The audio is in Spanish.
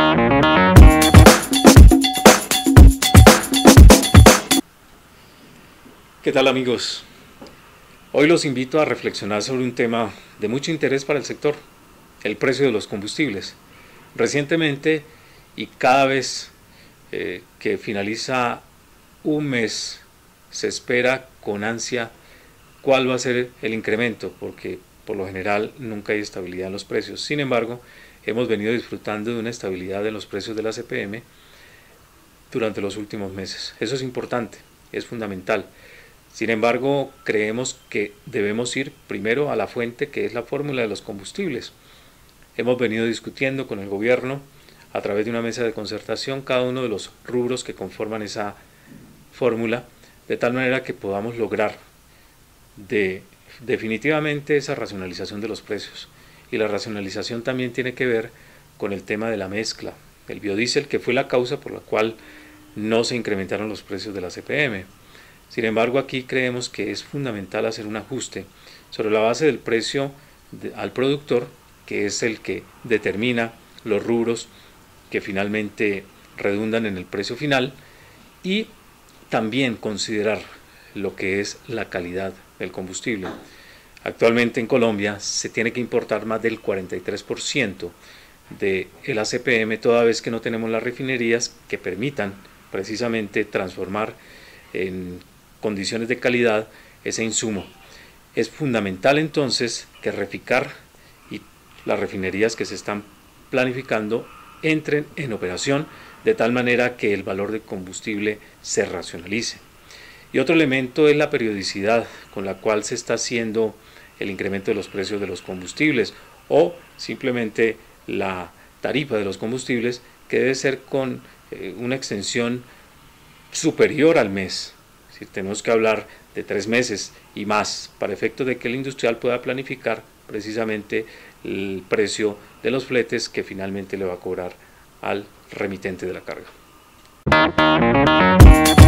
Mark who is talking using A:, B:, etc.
A: ¿Qué tal, amigos? Hoy los invito a reflexionar sobre un tema de mucho interés para el sector, el precio de los combustibles. Recientemente y cada vez que finaliza un mes se espera con ansia cuál va a ser el incremento, porque por lo general nunca hay estabilidad en los precios. Sin embargo, hemos venido disfrutando de una estabilidad en los precios de la CPM durante los últimos meses. Eso es importante, es fundamental. Sin embargo, creemos que debemos ir primero a la fuente, que es la fórmula de los combustibles. Hemos venido discutiendo con el gobierno a través de una mesa de concertación cada uno de los rubros que conforman esa fórmula, de tal manera que podamos lograr definitivamente esa racionalización de los precios. Y la racionalización también tiene que ver con el tema de la mezcla, el biodiesel, que fue la causa por la cual no se incrementaron los precios de la CPM. Sin embargo, aquí creemos que es fundamental hacer un ajuste sobre la base del precio al productor, que es el que determina los rubros que finalmente redundan en el precio final, y también considerar lo que es la calidad del combustible. Actualmente en Colombia se tiene que importar más del 43% del ACPM, toda vez que no tenemos las refinerías que permitan precisamente transformar en condiciones de calidad ese insumo. Es fundamental entonces que Reficar y las refinerías que se están planificando entren en operación de tal manera que el valor del combustible se racionalice. Y otro elemento es la periodicidad con la cual se está haciendo el incremento de los precios de los combustibles, o simplemente la tarifa de los combustibles, que debe ser con una extensión superior al mes. Es decir, tenemos que hablar de 3 meses y más para efecto de que el industrial pueda planificar precisamente el precio de los fletes que finalmente le va a cobrar al remitente de la carga.